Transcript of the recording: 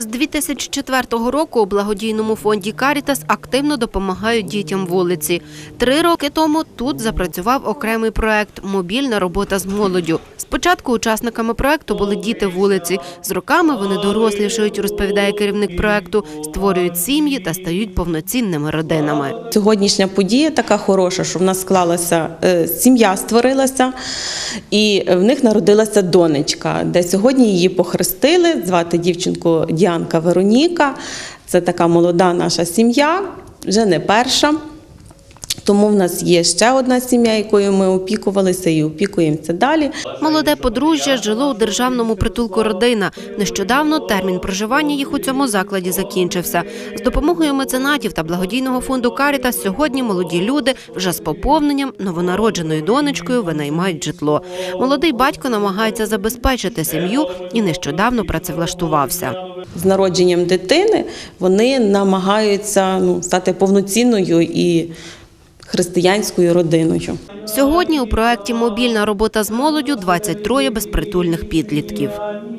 2004 року у благодійному фонді «Карітас» активно допомагають дітям вулиці. 3 роки тому тут запрацював окремий проект «Мобільна робота з молоддю». Спочатку учасниками проекту були діти вулиці. З роками вони дорослішають, розповідає керівник проекту, створюють сім'ї та стають повноцінними родинами. Сьогоднішня подія така хороша, що в нас склалася, сім'я створилася і в них народилася донечка, де сьогодні її похрестили, звати дівчинку Діанка Вероніка. Це така молода наша сім'я, вже не перша. Тому в нас є ще одна сім'я, якою ми опікувалися і опікуємося далі. Молоде подружжя жило у державному притулку «Родина». Нещодавно термін проживання їх у цьому закладі закінчився. З допомогою меценатів та благодійного фонду «Карітас» сьогодні молоді люди вже з поповненням новонародженою донечкою винаймають житло. Молодий батько намагається забезпечити сім'ю і нещодавно працевлаштувався. З народженням дитини вони намагаються стати повноцінною і християнською родиною. Сьогодні у проєкті «Мобільна робота з молоддю» 23 безпритульних підлітків.